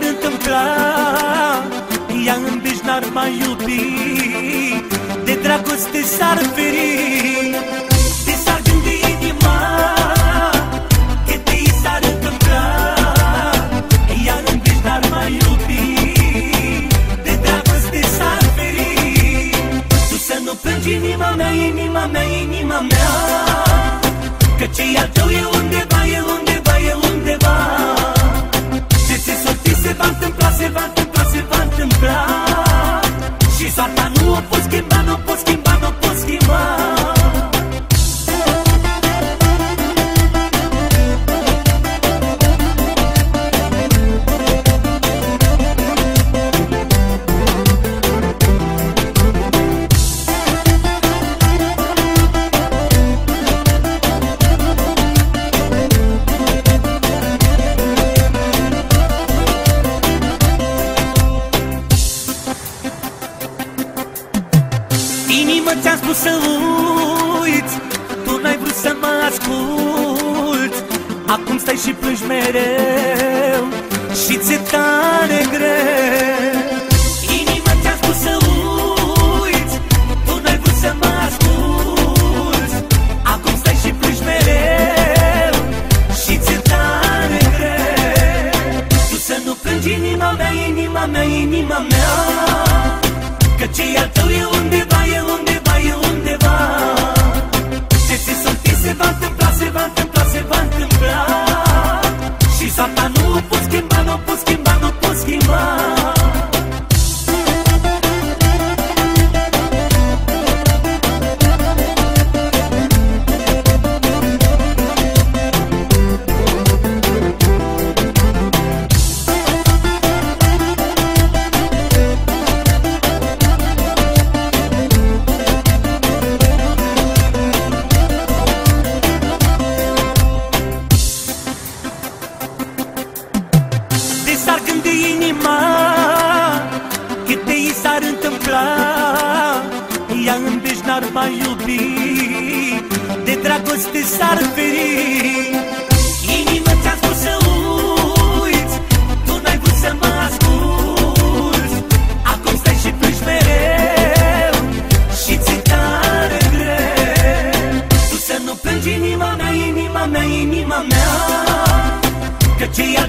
întâmpla, ea în veci n-ar mai iubi, de dragoste s-ar feri, de s-ar gândi inima, că de i s-ar întâmpla, ea în veci n-ar mai iubi, de dragoste s-ar feri. Tu să nu plângi inima mea, inima mea, inima mea, că ce-i al tău e undeva, e undeva, e undeva. Ce ți-e sortit se va întâmpla, se va întâmpla, se va întâmpla. Și soarta nu o poți schimba, nu o poți schimba, nu o poți schimba. Inimă, ți-am spus să uiți, tu n-ai vrut să mă asculți. Acum stai și plângi mereu și ți-e tare greu. Inimă, ți-am spus să uiți, tu n-ai vrut să mă asculți. Acum stai și plângi mereu și ți-e tare greu. Tu să nu plângi inima mea, inima mea, inima mea, că ce-i al tău e undeva, e undeva, e undeva. Ce ți-e sortit se va întâmpla, se va întâmpla, se va întâmpla. Și soarta nu o poți schimba, nu o poți schimba, nu o poți schimba. S-ar gândi inima, câte i s-ar întâmpla, ea în veci n-ar mai iubi, de dragoste s-ar feri. Inima, ți-am spus să uiți, tu n-ai vrut să mă asculți. Acum stai și plângi mereu și ți-e tare greu. Tu să nu plângi inima mea, inima mea, inima mea, că ce-i